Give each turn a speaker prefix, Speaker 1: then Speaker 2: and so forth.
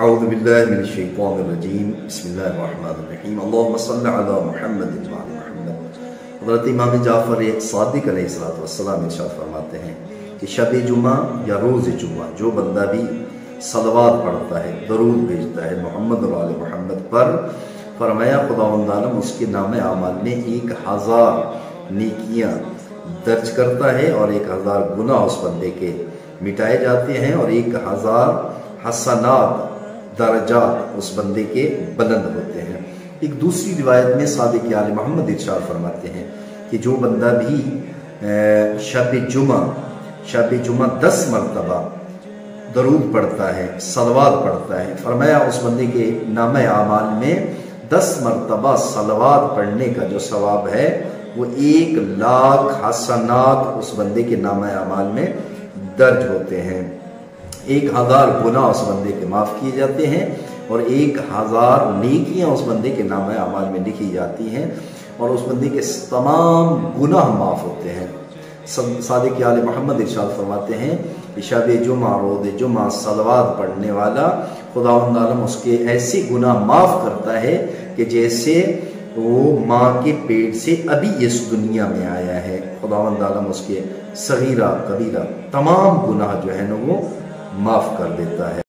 Speaker 1: اعوذ باللہ من الشیطان الرجیم بسم اللہ الرحمن الرحیم اللہم صلی علی محمد وعلی محمد۔ حضرت امام جعفر صادق علیہ السلام ارشاد فرماتے ہیں کہ شب جمعہ یا روز جمعہ جو بندہ بھی صلوات پڑھتا ہے، درود بھیجتا ہے محمد و آل محمد پر، فرمایا خداوند عالم اس کے نام اعمال میں 1000 نیکیاں درج کرتا ہے اور 1000 گناہ اس بندے کے مٹائے جاتے ہیں اور 1000 حسنات درجات اس بندے کے بلند ہوتے ہیں۔ ایک دوسری روایت میں صادق آل محمد ارشاد فرماتے ہیں کہ جو بندہ بھی شب جمعہ 10 مرتبہ درود پڑھتا ہے، صلوات پڑھتا ہے، فرمایا اس بندے کے نام اعمال میں 10 مرتبہ صلوات پڑھنے کا جو ثواب ہے وہ 1,00,000 حسنات اس بندے کے نام اعمال میں درج ہوتے ہیں۔ 1000 گناہ اس بندے کے معاف کیے جاتے ہیں اور 1000 نیکیاں اس بندے کے نام اعمال میں لکھی جاتی ہیں اور اس بندے کے تمام گناہ معاف ہوتے ہیں۔ صادق آل محمد ارشاد فرماتے ہیں کہ شب جمعہ روز جمعہ صلوات پڑھنے والا خداوند عالم اس کے ایسے گناہ معاف کرتا ہے کہ جیسے وہ ماں کے پیٹ سے ابھی اس دنیا میں آیا ہے۔ خداوند عالم اس کے صغیرہ کبیرہ تمام گناہ جو ہے نا وہ معاف کر دیتا ہے۔